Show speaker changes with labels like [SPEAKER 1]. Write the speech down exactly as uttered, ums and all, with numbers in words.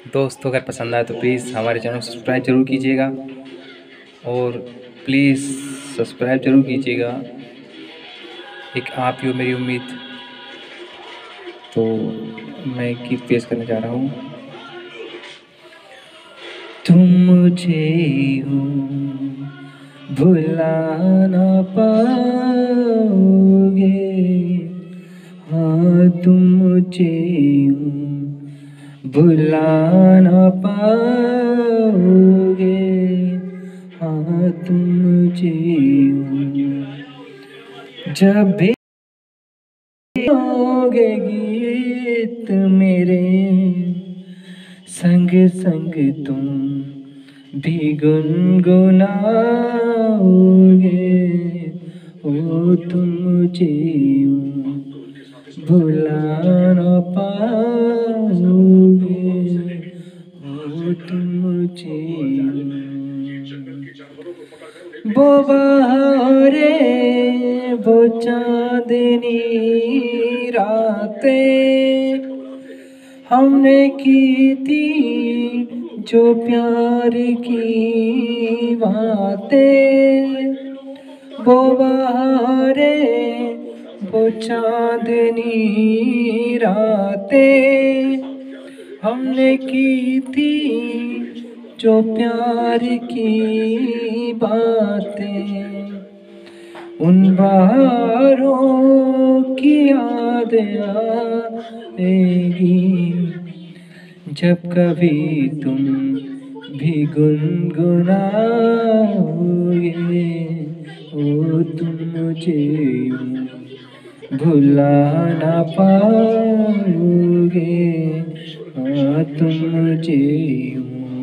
[SPEAKER 1] दोस्तों अगर पसंद आए तो प्लीज़ हमारे चैनल को सब्सक्राइब ज़रूर कीजिएगा और प्लीज़ सब्सक्राइब ज़रूर कीजिएगा। एक आप ही हो मेरी उम्मीद। तो मैं एक गीत पेश करने जा रहा हूँ। तुम मुझे यूं भुला ना पाओगे, हाँ तुम मुझे यूं भुला ना पाओगे, हाँ तुम मुझे यूं जब भी गाओगे गीत मेरे संग संग तुम भी गुनगुनाओगे, ओ तुम मुझे यूं भुला ना पाओगे, ओ तुम मुझे यूं। वो बहारें वो चांदनी रातें हमने की थी जो प्यार की बातें, वो बहारें वो चांदनी रातें हमने की थी जो प्यार की बातें, उन बहारों की याद आएगी जब कभी तुम भी गुनगुनाओगे, ओ तुम मुझे यूं भुला ना पाओगे, हाँ तुम मुझे यूं